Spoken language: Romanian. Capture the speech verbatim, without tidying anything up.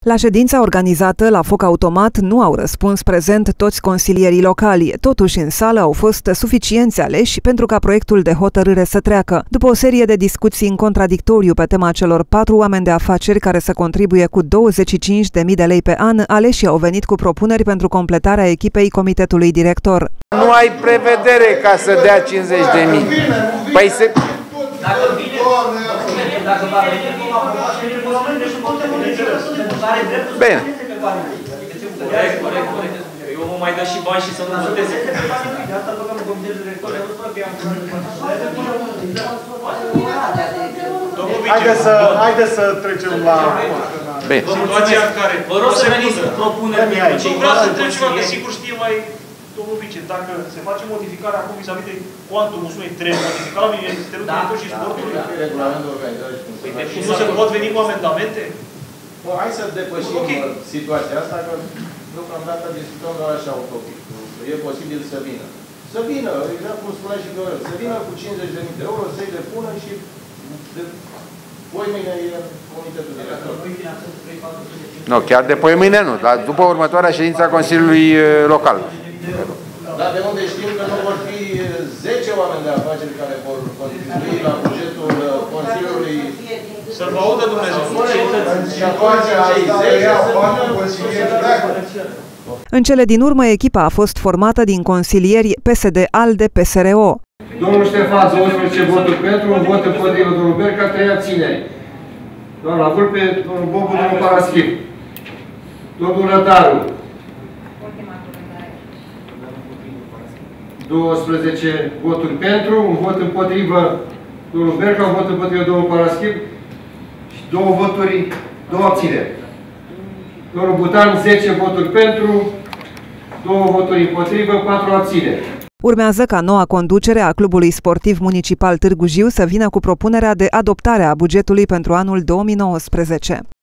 La ședința organizată la foc automat nu au răspuns prezent toți consilierii locali. Totuși, în sală au fost suficienți aleși pentru ca proiectul de hotărâre să treacă. După o serie de discuții în contradictoriu pe tema celor patru oameni de afaceri care să contribuie cu douăzeci și cinci de mii de lei pe an, aleșii au venit cu propuneri pentru completarea echipei comitetului director. Nu ai prevedere ca să dea cincizeci de mii. Păi se... Dacă vine, dacă va veni regulament, deci nu are dreptul. Bine. Corect, corect, corect. Eu mă mai dă și bani și să nu voteze. De asta băgăm în comitetul director, eu nu spun că i-am Haideți să trecem la... Bine. Situația în care... Vă rog să veniți cu propuneri de cei Nu vreau să întreb ceva, că sigur știe mai... Domnul Vice, dacă se face modificarea acum vis-a-vis de cuantumul sumei, trebuie modificat la Ministerul Director și Sportului? Regulamentul organizării și Păi deci nu se pot veni cu amendamente? Bă, hai să depășim situația asta, că deocamdată discutăm doar așa utopic. E posibil să vină. Să vină, exact cum spunea și Dorel, să vină cu cincizeci de mii de euro, să-i depună și de poi mâine e comitetul director. Nu, chiar de poi mâine nu, dar după următoarea ședință a Consiliului Local. Dar de unde știm că nu vor fi zece oameni de afaceri care vor contribui la bugetul Consiliului? Să vă audă Dumnezeu. Și atunci cei zece să În cele din urmă, echipa a fost formată din consilieri P S D, ALDE, P S R O. Domnul Ștefan, douăsprezece voturi pentru, un vot împotrivă, domnul Berca, trei abțineri. Doamna Vulpe, domnul Bobu, domnul Paraschiv. Domnul Rădaru. douăsprezece voturi pentru, un vot împotrivă, domnul Berca, un vot împotrivă, domnul Paraschiv și două voturi, două abțineri. Domnul Butan, zece voturi pentru, două voturi împotrivă, patru abțineri. Urmează ca noua conducere a Clubului Sportiv Municipal Târgu Jiu să vină cu propunerea de adoptare a bugetului pentru anul două mii nouăsprezece.